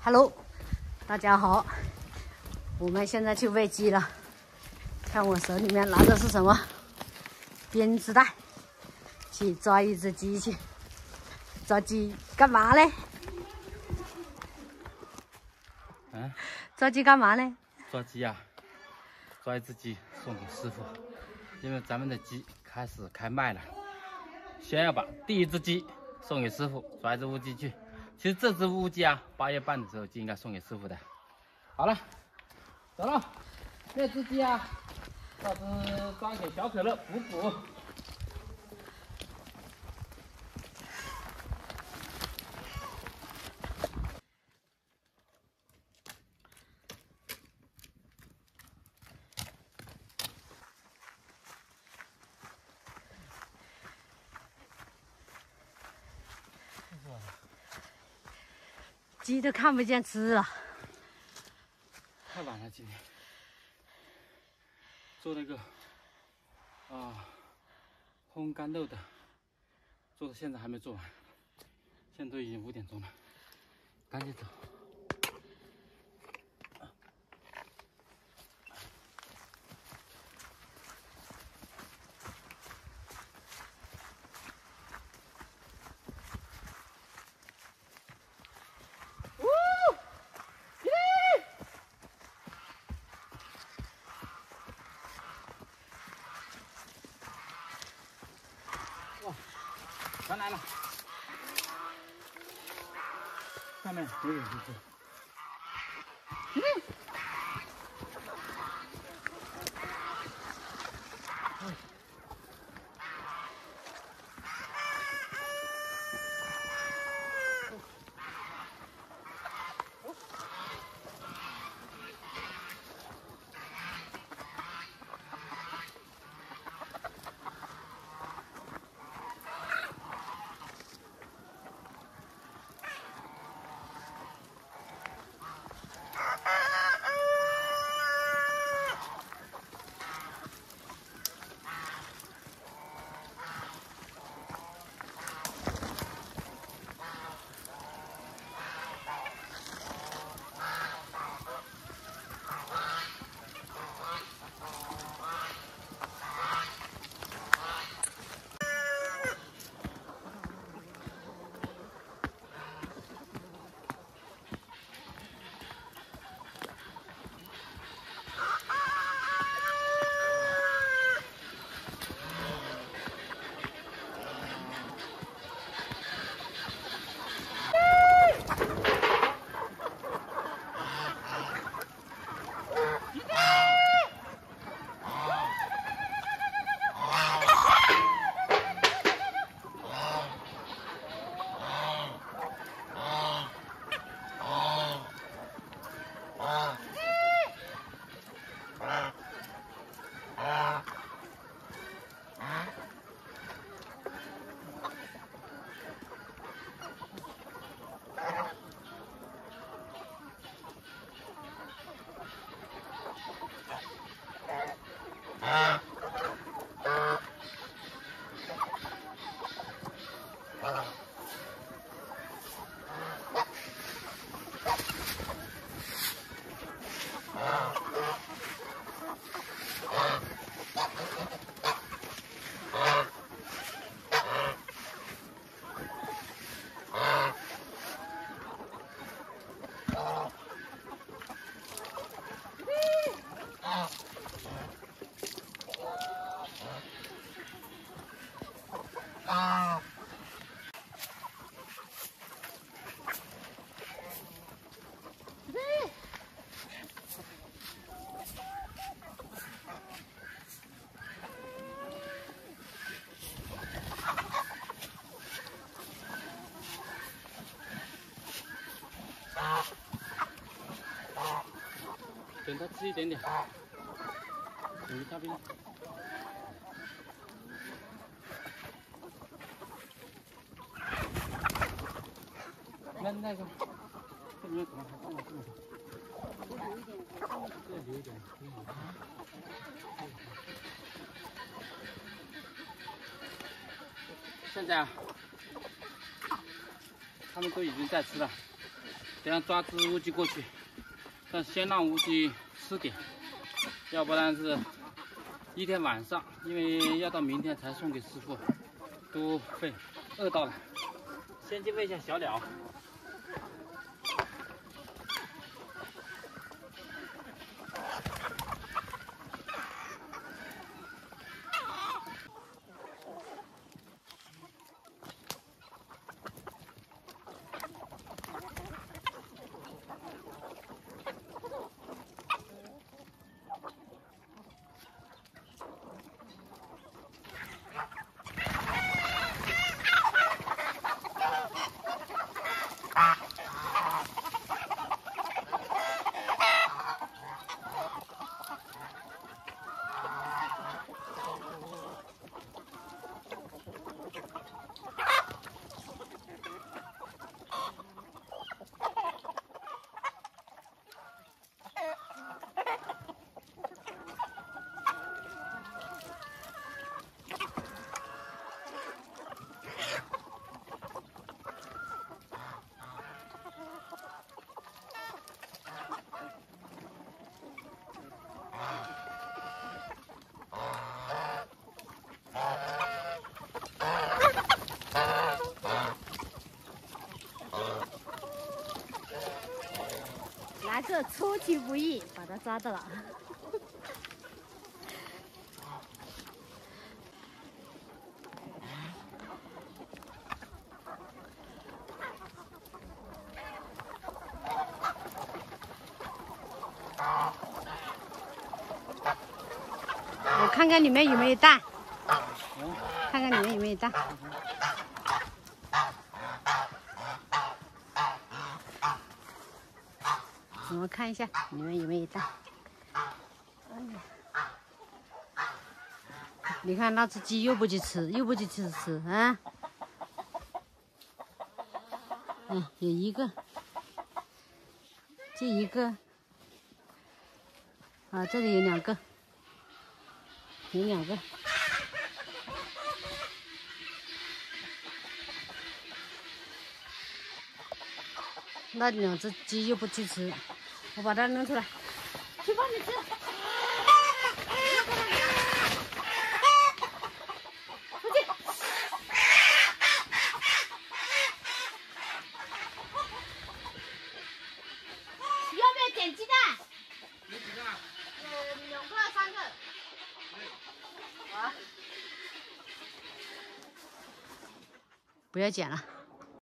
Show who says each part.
Speaker 1: Hello， 大家好，我们现在去喂鸡了。看我手里面拿的是什么？编织袋，去抓一只鸡去。抓鸡干嘛嘞？抓鸡干嘛呢？
Speaker 2: 抓鸡啊，抓一只鸡送给师傅，因为咱们的鸡开始开卖了，先要把第一只鸡送给师傅，抓一只乌鸡去。其实这只乌鸡啊，8月半的时候就应该送给师傅的。好了，走了，那只鸡啊，到时抓给小可乐补补。
Speaker 1: 鸡都看不见吃了，
Speaker 2: 太晚了，今天做那个烘干豆的，做到现在还没做完，现在都已经5点钟了，赶紧走。全来了，下面有点就是。等它吃一点点，有一大边。那个，这里面可能还放了这么多。再留一点，再留一点。现在啊，他们都已经在吃了。 这样抓只乌鸡过去，但先让乌鸡吃点，要不然是一天晚上，因为要到明天才送给师傅，都会饿到了。先去喂一下小鸟。
Speaker 1: 来这出其不意把它抓到了。我看看里面有没有蛋，看看里面有没有蛋。我看一下里面有没有蛋。你看那只鸡又不去吃，又不去吃啊！有一个，这一个，啊，这里有两个，有两个。那两只鸡又不去吃，我把它扔出来，去帮你吃。出去。要不要捡鸡蛋？
Speaker 2: 有几个啊
Speaker 1: 2个、3个。好。不要捡了。